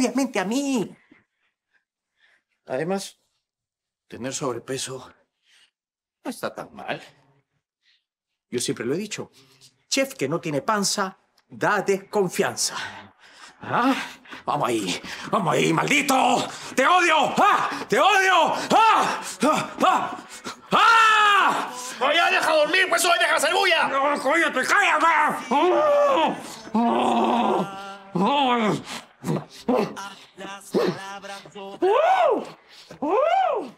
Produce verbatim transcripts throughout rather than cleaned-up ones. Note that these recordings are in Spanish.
obviamente a mí. Además, tener sobrepeso no está tan mal. Yo siempre lo he dicho. Chef que no tiene panza da desconfianza. ¿Ah? Vamos ahí, vamos ahí, maldito. ¡Te odio! ¡Ah! ¡Te odio! ¡Ah! ¡Ah! ¡Ah! ¡Ah! ¡No, ya deja dormir, pues hoy deja hacer bulla! ¡No, cállate, cállate! ¡Oh! ¡Oh! ¡Oh! ¡Oh!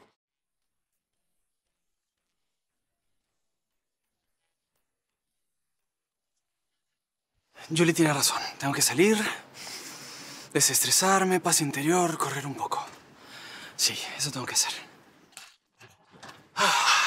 Julie tiene razón. Tengo que salir, desestresarme, paz interior, correr un poco. Sí, eso tengo que hacer. Ah,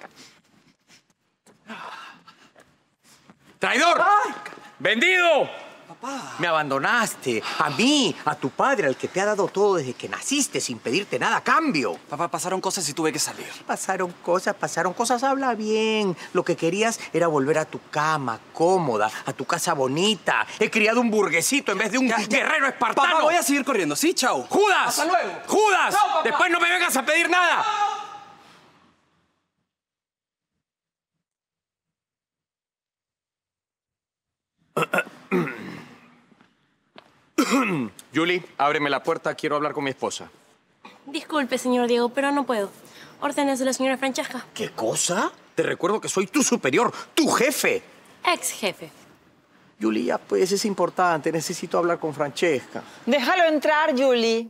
ya. ¡Traidor! ¡Ay! ¡Vendido! Papá. Me abandonaste. A mí, a tu padre, al que te ha dado todo desde que naciste sin pedirte nada a cambio. Papá, pasaron cosas y tuve que salir. Pasaron cosas, pasaron cosas. Habla bien. Lo que querías era volver a tu cama cómoda, a tu casa bonita. He criado un burguesito en vez de un Ya, ya. guerrero espartano. Papá, voy a seguir corriendo. Sí, chao. ¡Judas! Hasta luego. ¡Judas! Chao, papá. Después no me vengas a pedir nada. Julie, ábreme la puerta. Quiero hablar con mi esposa. Disculpe, señor Diego, pero no puedo. Órdenes de la señora Francesca. ¿Qué cosa? Te recuerdo que soy tu superior, tu jefe. Ex jefe. Julia, pues es importante. Necesito hablar con Francesca. Déjalo entrar, Julie.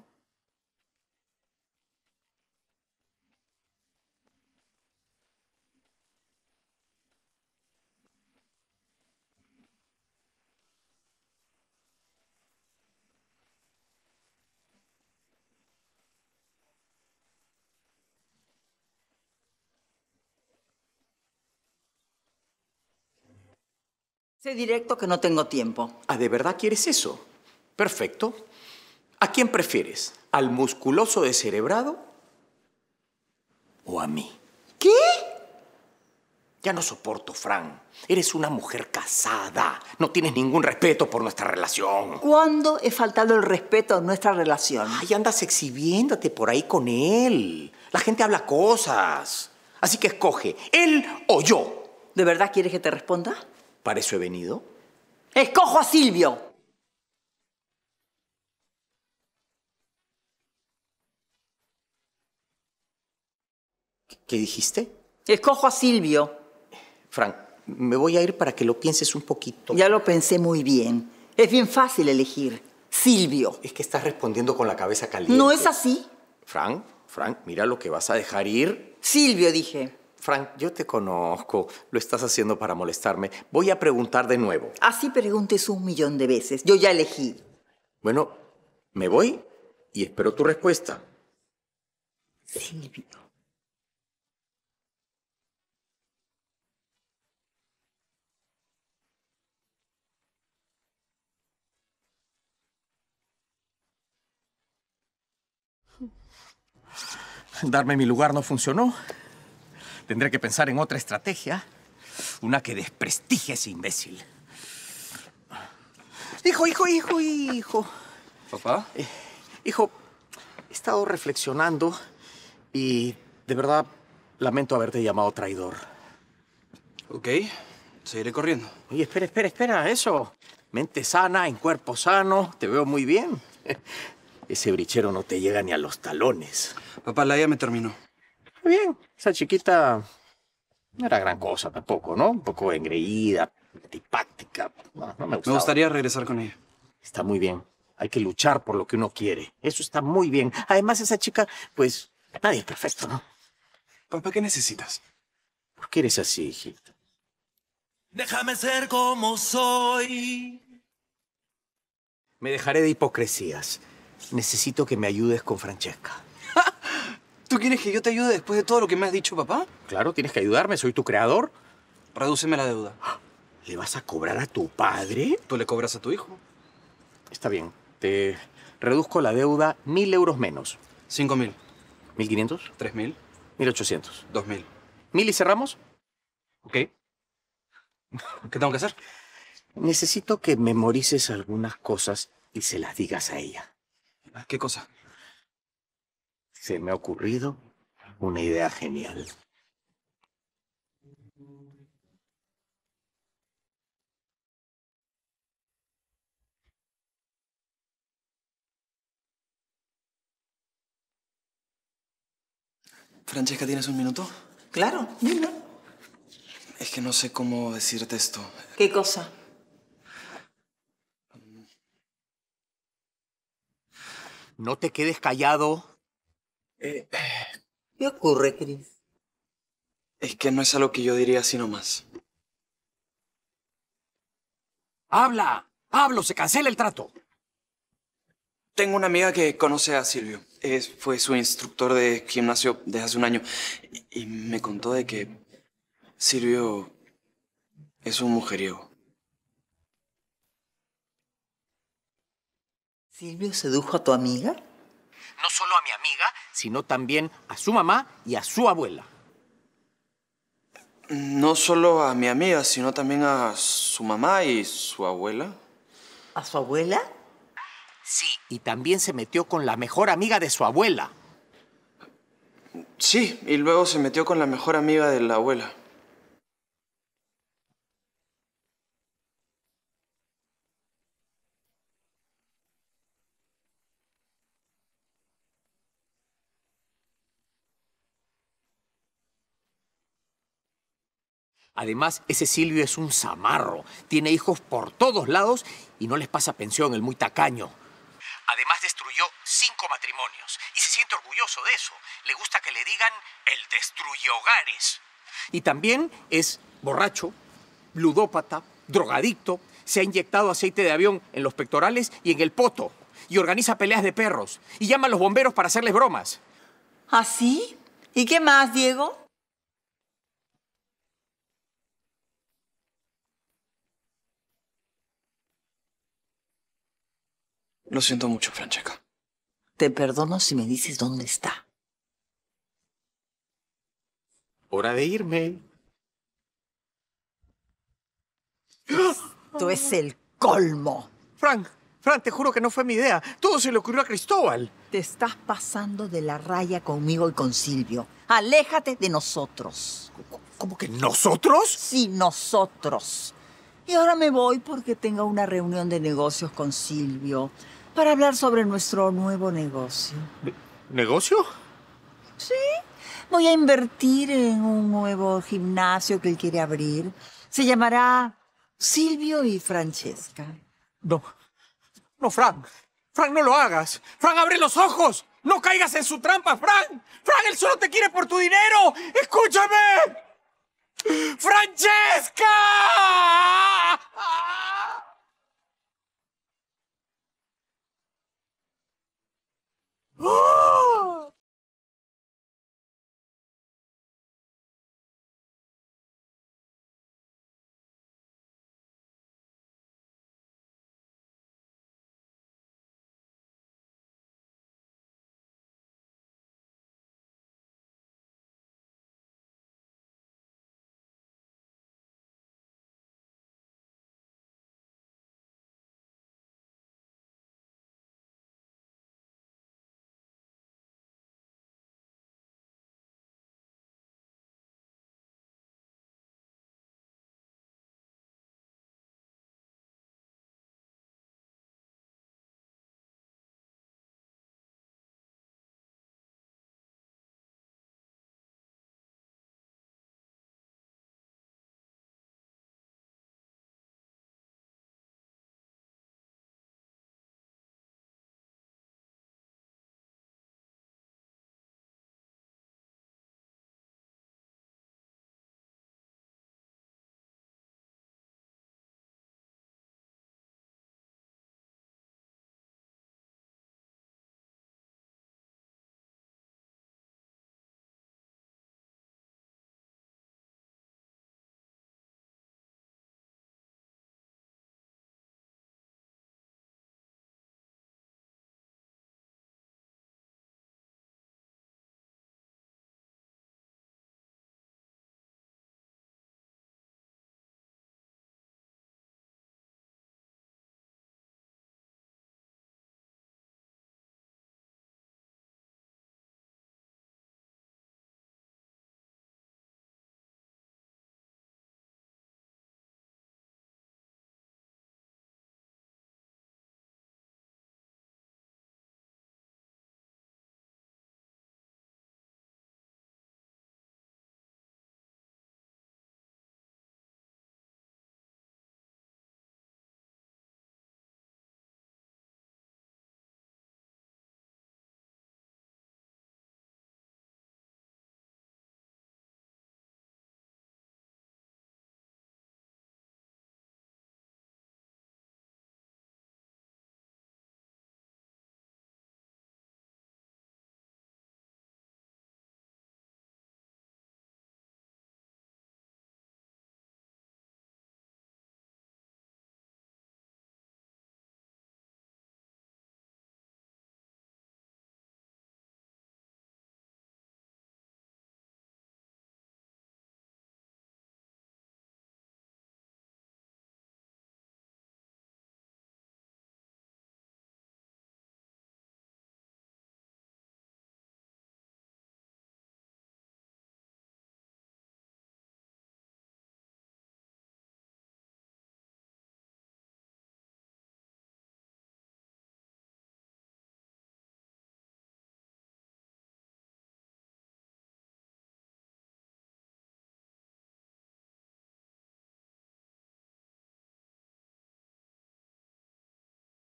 Sé directo que no tengo tiempo. Ah, ¿de verdad quieres eso? Perfecto. ¿A quién prefieres? ¿Al musculoso descerebrado o a mí? ¿Qué? Ya no soporto, Fran. Eres una mujer casada. No tienes ningún respeto por nuestra relación. ¿Cuándo he faltado el respeto a nuestra relación? Ay, andas exhibiéndote por ahí con él. La gente habla cosas. Así que escoge, él o yo. ¿De verdad quieres que te responda? ¿Para eso he venido? ¡Escojo a Silvio! ¿Qué dijiste? Escojo a Silvio. Frank, me voy a ir para que lo pienses un poquito. Ya lo pensé muy bien. Es bien fácil elegir. Silvio. Es que estás respondiendo con la cabeza caliente. ¿No es así? Frank, Frank, mira lo que vas a dejar ir. Silvio, dije. Frank, yo te conozco. Lo estás haciendo para molestarme. Voy a preguntar de nuevo. Así preguntes un millón de veces. Yo ya elegí. Bueno, me voy y espero tu respuesta. Silvio. Darme mi lugar no funcionó. Tendré que pensar en otra estrategia. Una que desprestigie a ese imbécil. Hijo, hijo, hijo, hijo. ¿Papá? Eh, hijo, he estado reflexionando y de verdad lamento haberte llamado traidor. Ok, seguiré corriendo. Oye, espera, espera, espera, eso. Mente sana, en cuerpo sano, te veo muy bien. Ese brichero no te llega ni a los talones. Papá, la I A me terminó. Bien, esa chiquita no era gran cosa tampoco, ¿no? Un poco engreída, antipática. No, no me gustaba. Me gustaría regresar con ella. Está muy bien. Hay que luchar por lo que uno quiere. Eso está muy bien. Además, esa chica, pues, nadie es perfecto, ¿no? Papá, ¿qué necesitas? ¿Por qué eres así, hijita? Déjame ser como soy. Me dejaré de hipocresías. Necesito que me ayudes con Francesca. ¿Tú quieres que yo te ayude después de todo lo que me has dicho, papá? Claro, tienes que ayudarme. Soy tu creador. Redúceme la deuda. ¿Le vas a cobrar a tu padre? ¿Tú le cobras a tu hijo? Está bien. Te reduzco la deuda mil euros menos. Cinco mil. ¿Mil quinientos? Tres mil. Mil ochocientos. Dos mil. ¿Mil y cerramos? Ok. ¿Qué tengo que hacer? Necesito que memorices algunas cosas y se las digas a ella. ¿Qué cosa? Se me ha ocurrido una idea genial. Francesca, ¿tienes un minuto? Claro, dime. Es que no sé cómo decirte esto. ¿Qué cosa? No te quedes callado. Eh, ¿Qué ocurre, Chris? es que no es algo que yo diría así nomás. ¡Habla! ¡Hablo! ¡Se cancela el trato! Tengo una amiga que conoce a Silvio. Es, fue su instructor de gimnasio desde hace un año. Y, y me contó de que Silvio es un mujeriego. ¿Silvio sedujo a tu amiga? No solo a mi amiga, sino también a su mamá y a su abuela. No solo a mi amiga, sino también a su mamá y su abuela. ¿A su abuela? Sí. Y también se metió con la mejor amiga de su abuela. Sí, y luego se metió con la mejor amiga de la abuela. Además, ese Silvio es un zamarro. Tiene hijos por todos lados y no les pasa pensión, el muy tacaño. Además, destruyó cinco matrimonios y se siente orgulloso de eso. Le gusta que le digan el destruyehogares. Y también es borracho, ludópata, drogadicto, se ha inyectado aceite de avión en los pectorales y en el poto, y organiza peleas de perros, y llama a los bomberos para hacerles bromas. ¿Ah, sí? ¿Y qué más, Diego? Lo siento mucho, Francesca. Te perdono si me dices dónde está. Hora de irme. Esto es el colmo. Frank, Frank, te juro que no fue mi idea. Todo se le ocurrió a Cristóbal. Te estás pasando de la raya conmigo y con Silvio. Aléjate de nosotros. ¿Cómo que nosotros? Sí, nosotros. Y ahora me voy porque tengo una reunión de negocios con Silvio para hablar sobre nuestro nuevo negocio. ¿Negocio? Sí, voy a invertir en un nuevo gimnasio que él quiere abrir. Se llamará Silvio y Francesca. No. No, Frank. Frank, no lo hagas. Frank, abre los ojos. No caigas en su trampa, Frank. Frank, él solo te quiere por tu dinero. ¡Escúchame! ¡Francesca!